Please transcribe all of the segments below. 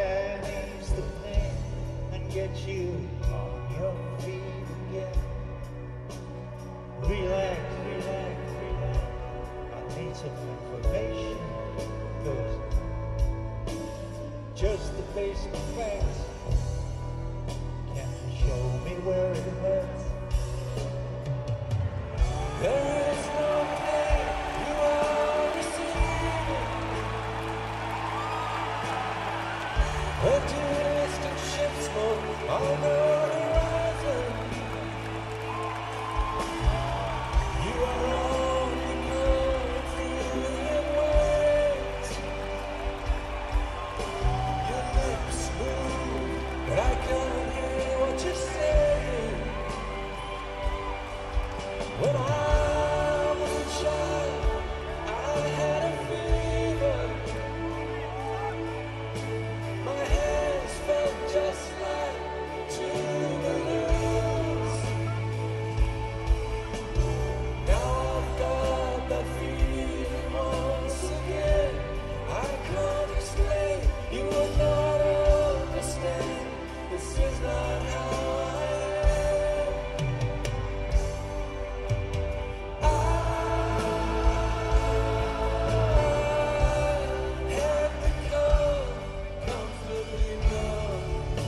can ease the pain and get you on your feet again. Relax, relax, relax. I need some information, 'cause just the basic facts. Can you show me where it hurts? There is no pain, you are receding. A distant ship smoke on the horizon. You are only coming through in waves. Your lips move, but I can't hear what you're saying. When I was a child, I had a fever. My hands felt just like two balloons. Now I've got that feeling once again. I can't explain, you will not understand. This is not how I am. I have become comfortably numb.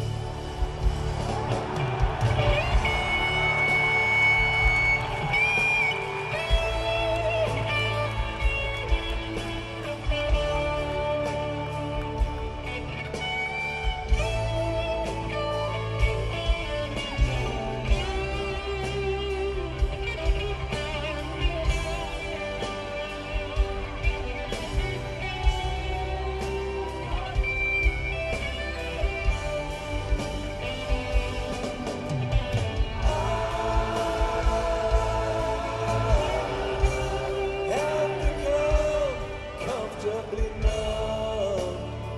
Have become comfortably numb.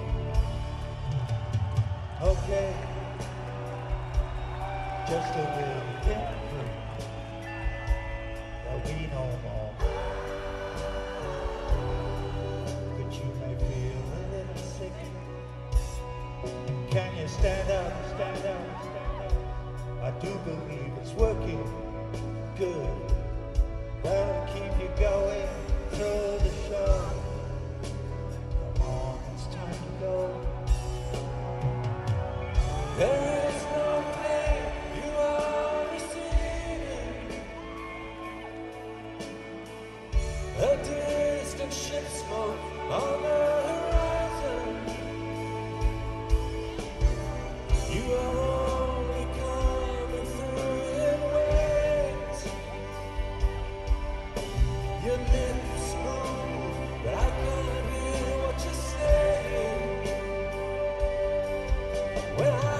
Okay, just a little pinprick. There'll be no more. But you may feel a little sick. Can you stand up, stand up, stand up? I do believe it's working good. That'll keep you going through the show. Come on, it's time to go. There is no pain, you are receding. A distant ship smoke on the horizon. You are only coming through in waves. Your lips move, but I can't hear what you're saying. When I